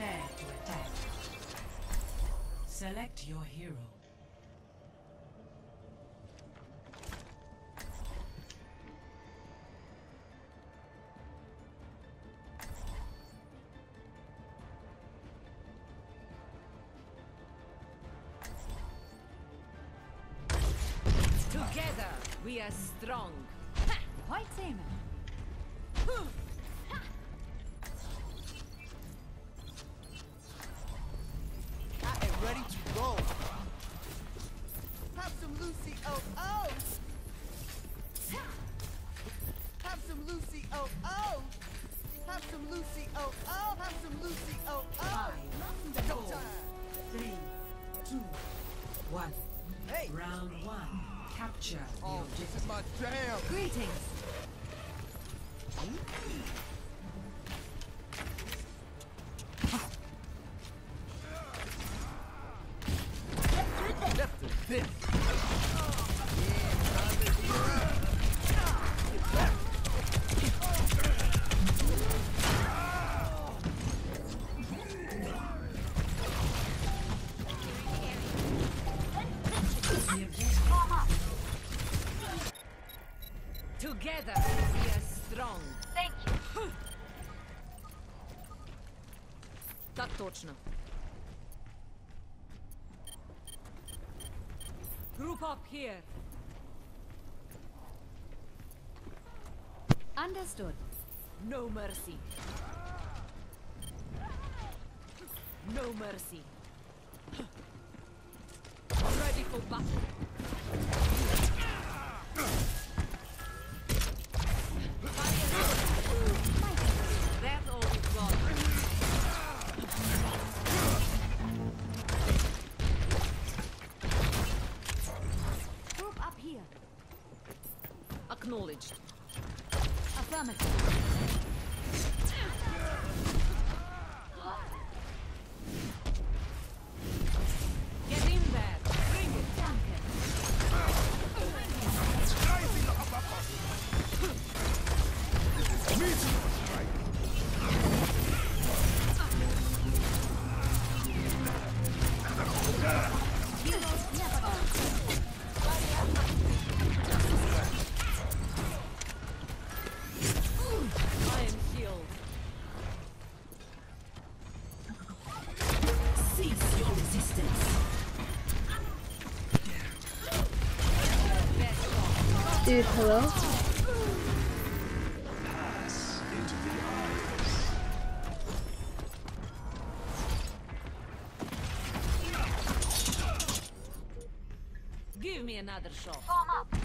Prepare to attack. Select your hero. Together, we are strong. Heute sehen wir. I am ready to roll. Have some Lucy oh. Have some Lucy oh. Have some Lucy oh. Have some Lucy oh. Go time. 3, 2, 1. Hey. Round 1. Capture the Oh, this objective. is my jam. Greetings. Left to this. Together, we are strong. Thank you. Так точно. Group up here. Understood. No mercy. No mercy. Ready for battle. That's all we've got. Group up here. Acknowledged. Affirmative. Get in there. Bring it. Danke. Heroes never die. I am healed. Cease your resistance. Dude, hello? Give me another shot. Form up.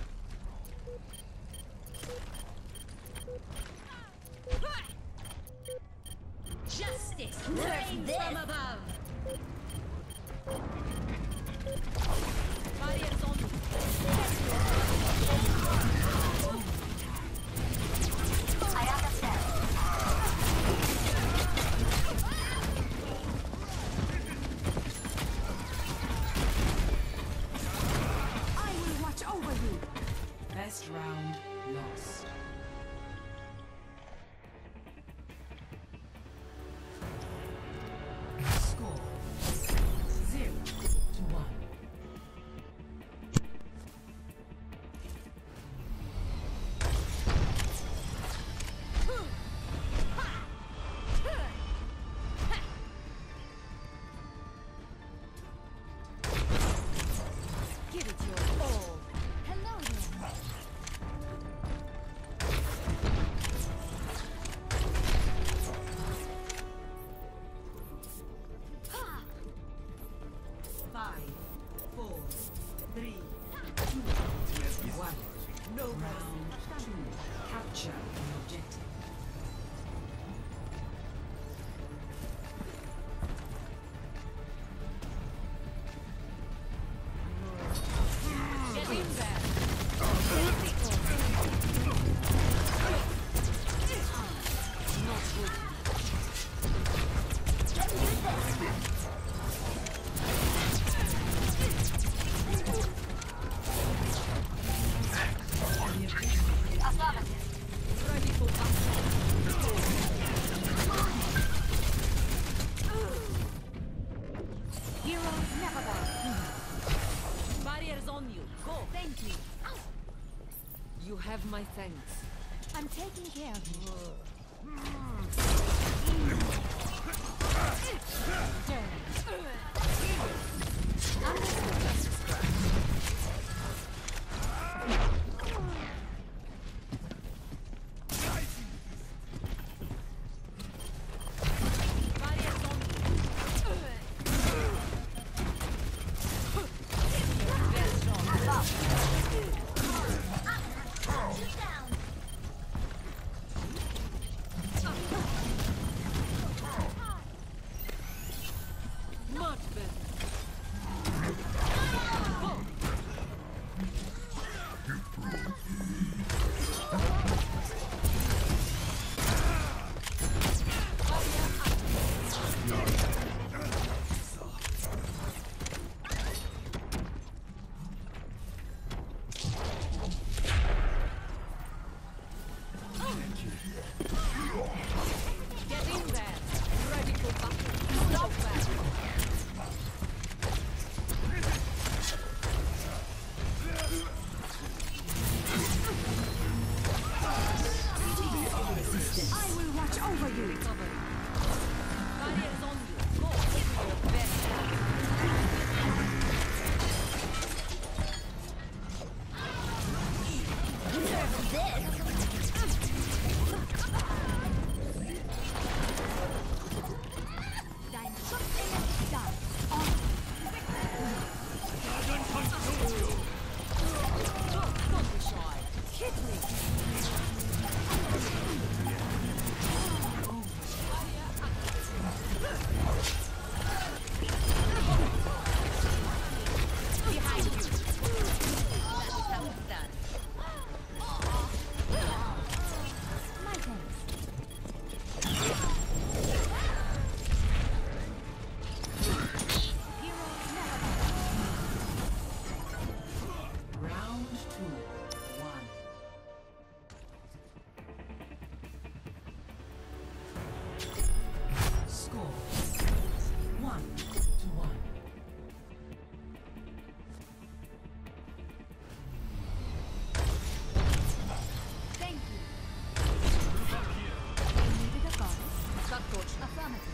Justice. Rain from above. Barriers on you. I understand. I will watch over you. Best round lost. have my thanks. I'm taking care of you. Much better. Get in there. Ready for battle. Stop that. I will watch over you. Cover. Barriers on you. Go. Your best. Dein Schutzengel ist da. Don't be shy. Hit me. Behind you. That's how it's done. My thanks. Heroes never die. Round 2. 1. Score 1-1. Thank you. You needed a goddess? Shot coach. Affirmative.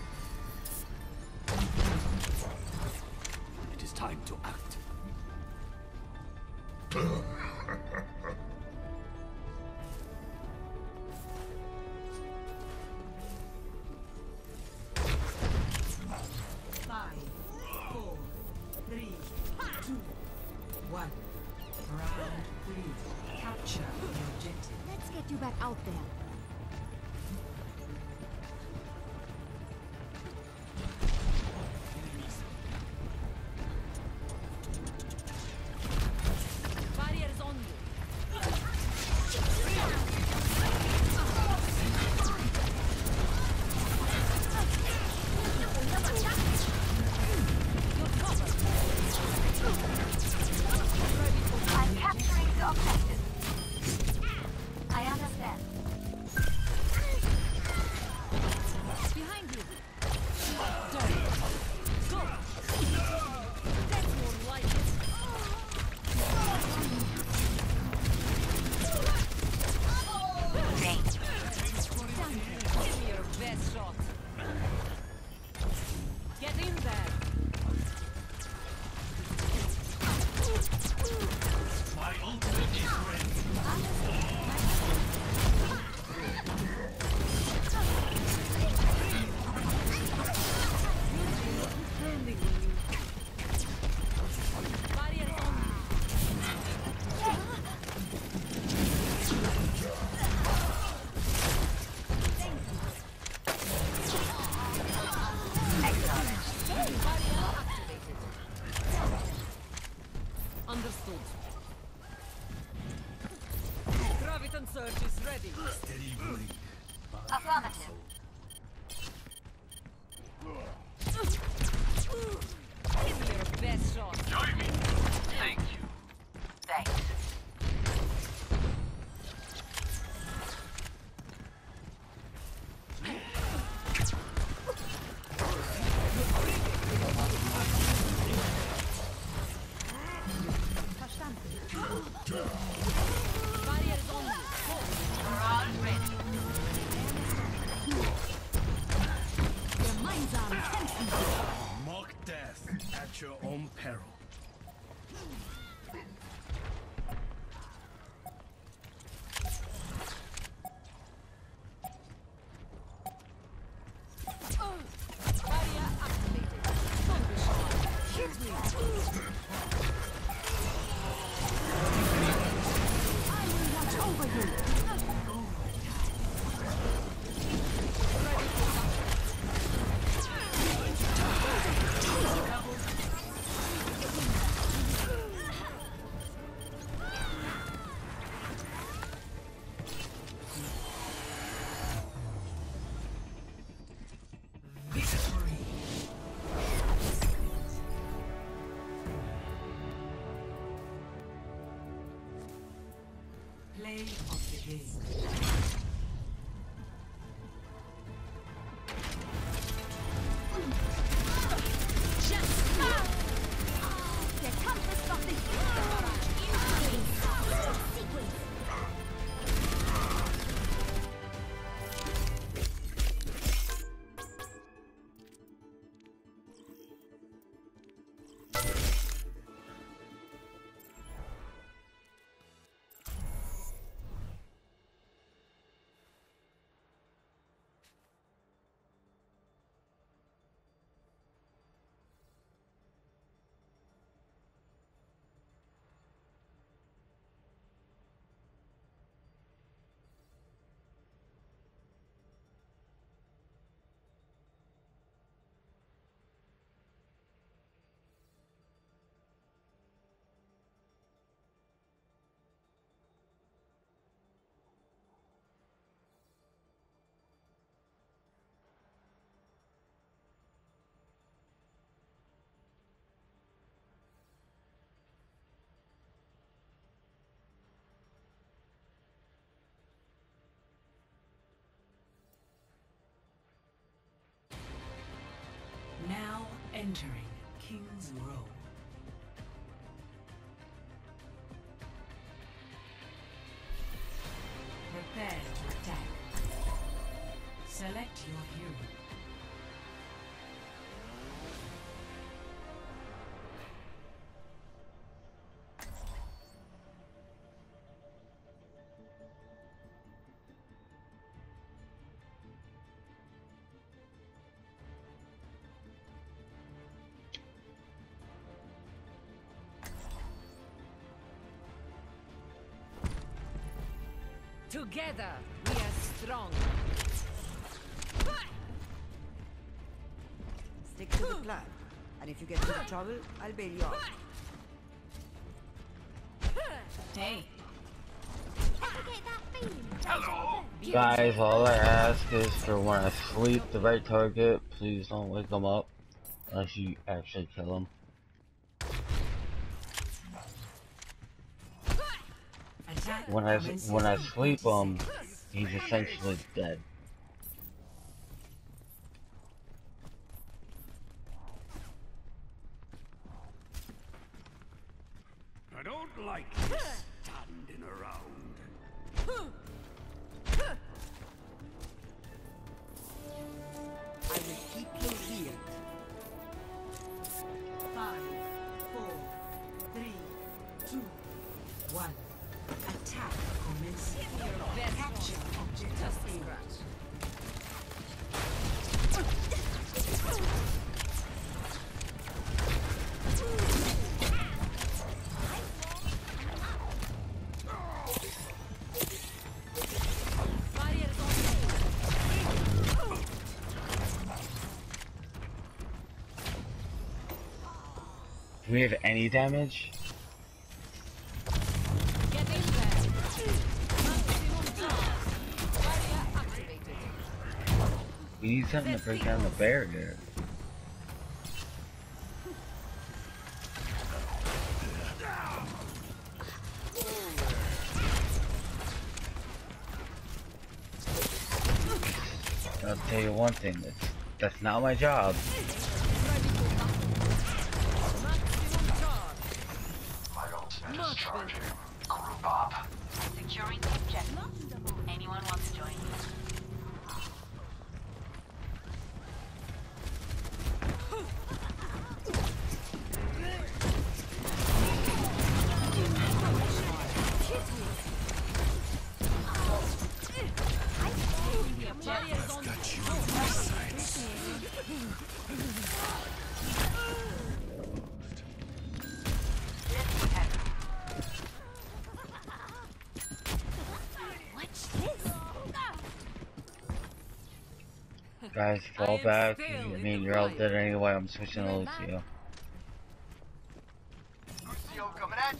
It is time to act. Five, 4, 3, 2, 1. Round 3. Capture the objective. Let's get you back out there. Barriers on you. You're covered. I'm capturing the objective. I understand. your own peril. Barrier activated. Hit me. I will watch over you. Play of the game. Der Kampf ist noch nicht Sequence. Now entering King's Row. Prepare to attack. Select your hero. Together, we are strong. Stick to the plan. And if you get into trouble, I'll bail you out. Hey, Replicate that feeling. Hello. Guys, all I ask is for when I sleep, the right target, please don't wake them up. Unless you actually kill them. attack. When I sleep, he's essentially dead. I don't like this standing around. I will keep you here. 5, 4, 3, 2, 1. Attack commencing. Capture objective A. Barriers on. Do we have any damage? Get in there. Maximum charge. Barrier activated. We need something to break down the barrier. I'll tell you one thing, that's not my job. Maximum charge. My ultimate is Much charging. better. Group up. Securing the objective. Anyone wants to join me? Barriers on Guys, fall back. I mean, you're all dead anyway. I'm switching to Lucio. Lucio coming at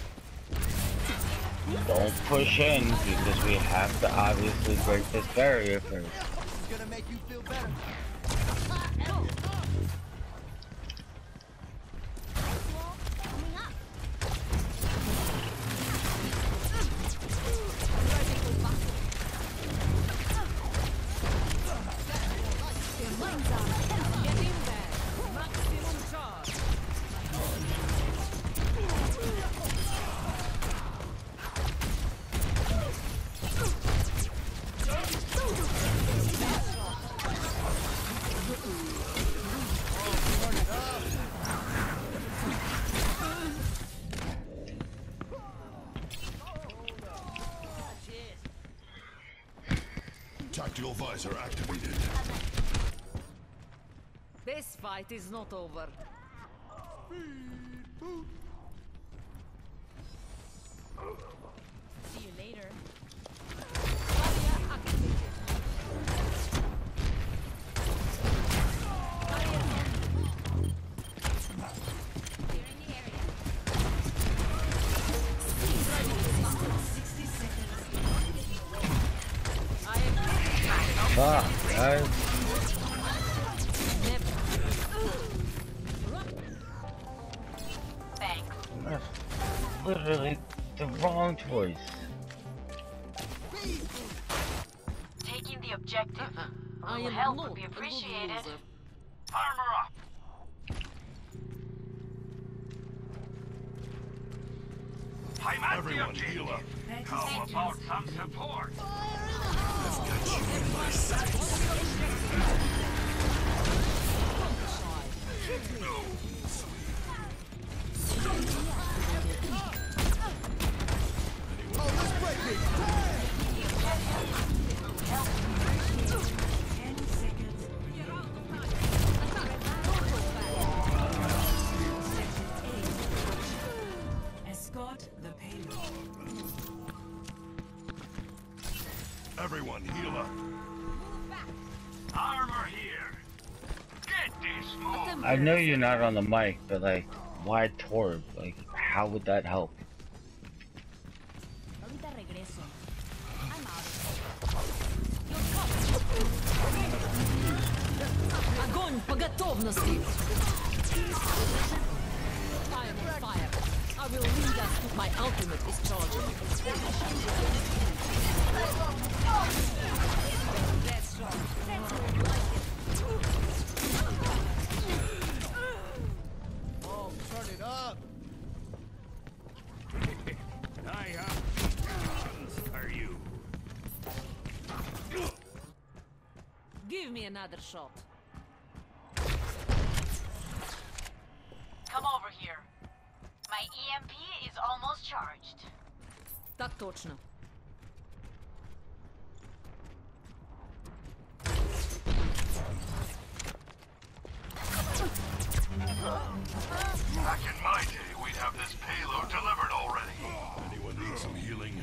you. Don't push in because we have to obviously break this barrier first. This is gonna make you feel better. Get in there. Maximum charge. Tactical visor activated. This fight is not over. See you later. Barrier activated. Barrier Clearing the area. I am Fuck, guys. Thanks. That's literally the wrong choice. Taking the objective. A I little am help not would be a good appreciated. loser. Armor up. I'm at the Everyone heal up. objective. How about some support? Oh, let's break it. 10 seconds. Escort the payload. Everyone heal up. Armor here. Get this move. I know you're not on the mic, but like, why Torb? Like, how would that help? Ahorita regreso. I'm out. Огонь по готовности! I am on fire. I will lead us to my ultimate is charging. That's right. Oh, turn it up. I have guns for you. Give me another shot. Come over here. My EMP is almost charged. Так точно. Back in my day, we'd have this payload delivered already. Anyone need some healing?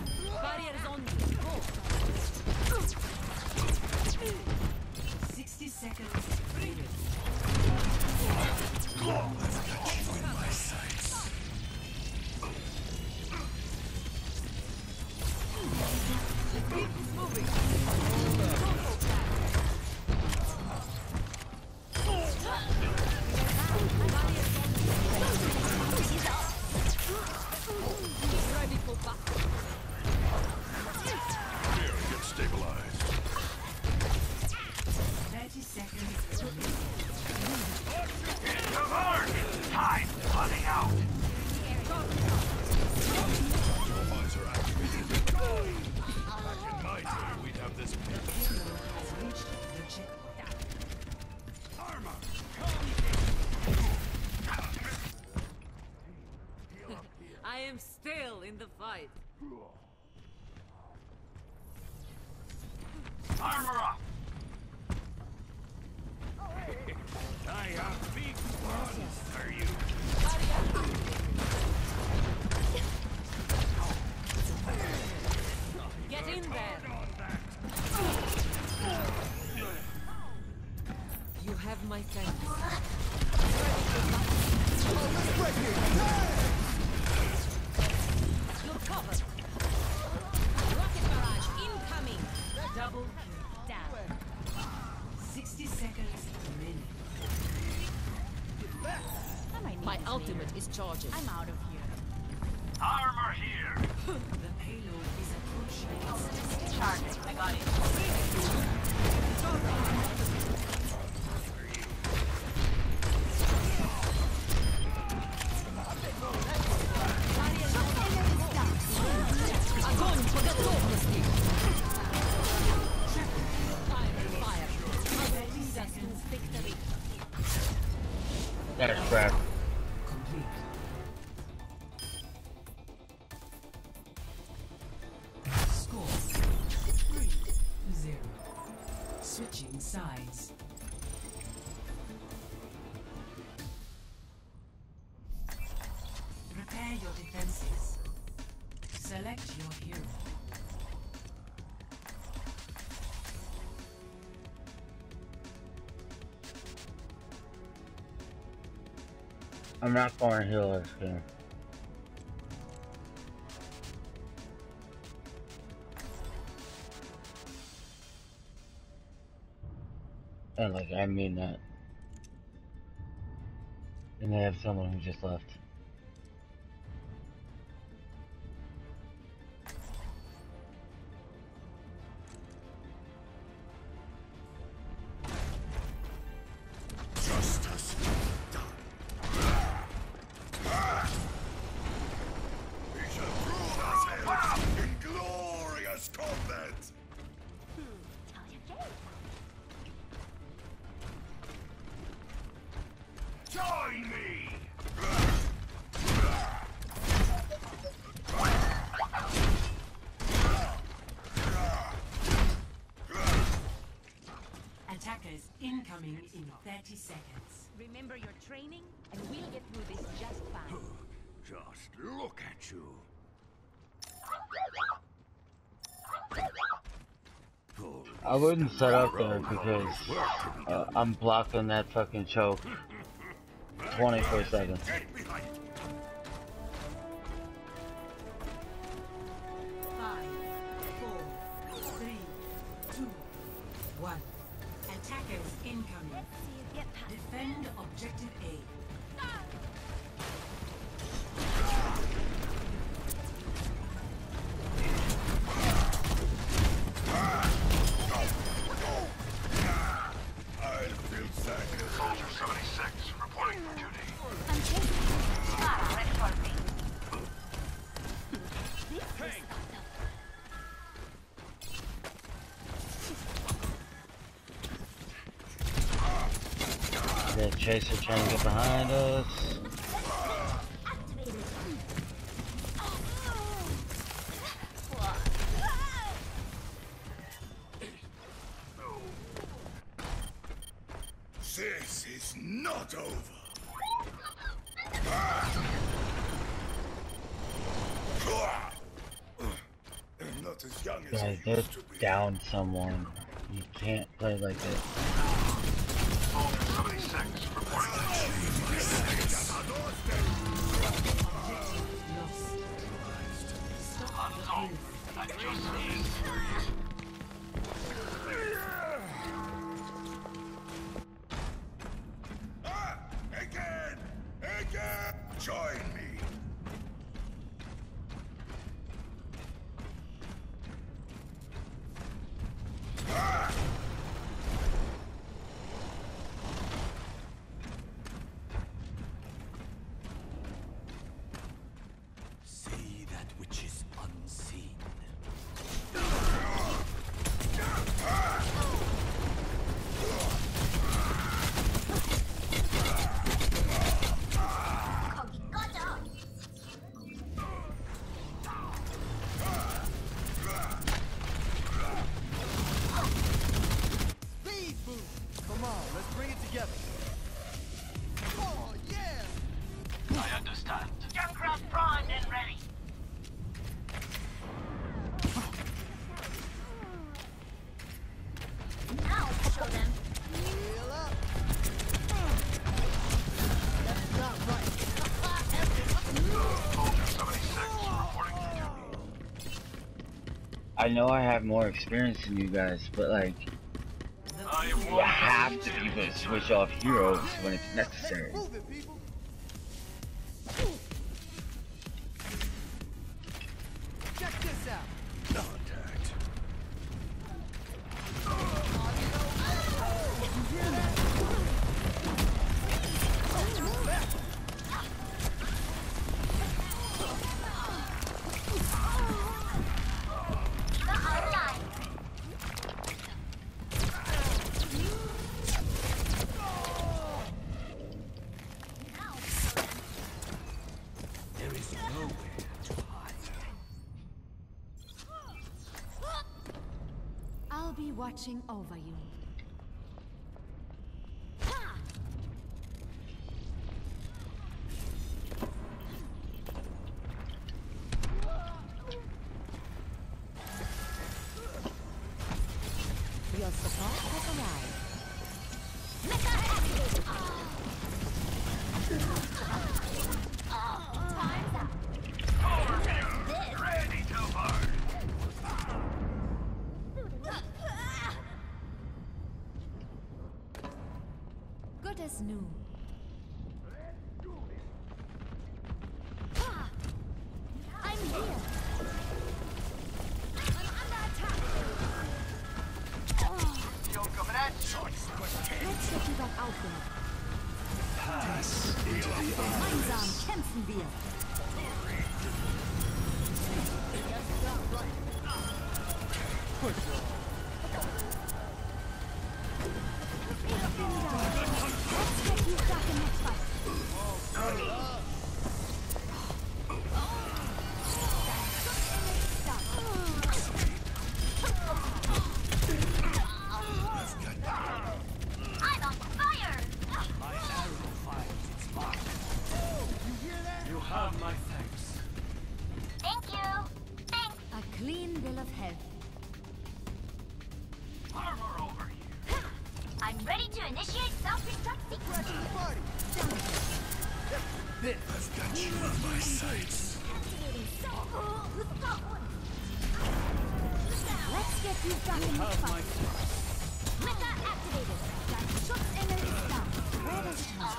Barrier is on me. Go. 60 am still in the fight. Armor up! I have big ones for you. Get in there. On that. You have my thanks. You're covered. Rocket barrage incoming. Double kill. Down. 60 seconds remaining. I might need My this ultimate later. is charging. I'm out of here. Armor here! The payload is approaching. Charging. I got it. Огонь по готовности. Fire. Victory. That's crap. Complete. Score 3-0. Switching sides. Prepare your defenses. Select your hero. I'm not going to heal this game. And like, I mean that. And they have someone who just left. Justice done. We shall prove ourselves in glorious combat. Join me! Attackers incoming in 30 seconds. Remember your training, and we'll get through this just fine. Just look at you. I wouldn't set up there because I'm blocking that fucking choke 24/7. Get behind! 5, 4, 3, 2, 1. Attackers incoming. Let's see you get past. Defend objective A. I'll feel sad. Soldier 76, reporting for duty. I'm chasing you. Ah, ready for me. The chaser trying to get behind us. This is not over. I'm not as young as I Guys, they're used to be. down someone. You can't play like this. Soldier 76, reporting for duty. Lost. Stop the payload. I just sneezed. Again! Again! Join me! See that which is unseen. 거기 꺼져. I know I have more experience than you guys, but like, you have to be able to switch off heroes when it's necessary. Move it, people. Check this out. Contact. There is nowhere to hide. I'll be watching over you. Your support has arrived. Ready to burn. Good as new. I'm here. I'm under attack. Let's get you back out there. Gemeinsam kämpfen wir. Let's get you back in the fight. I'm on fire! My arrow finds its mark. You have my thanks. Thank you! Thanks! A clean bill of health. Armor over here. I'm ready to initiate self-destruct sequence. Party. I've got you in my sights. Let's get you back in the Have my fight. Mecha activated. Dein Schutzengel ist da. Where does it hurt?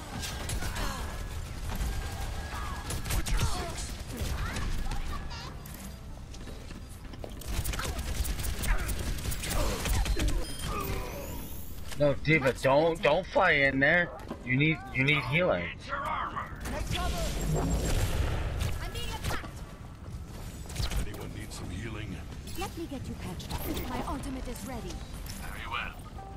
Put your six. No, Diva, don't fight in there. You need healing. It's your armor. I'm being attacked. Anyone need some healing? Let me get you patched up. My ultimate is ready. Very well.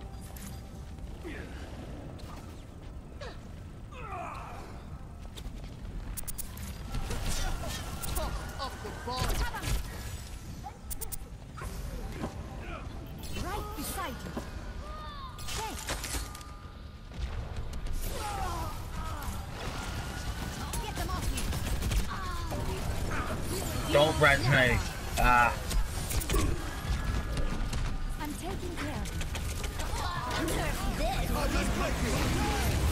Off the bar. Right beside you. Thanks. Get them off me. Don't res me. Ah, I'm taking care of you. Let's play here.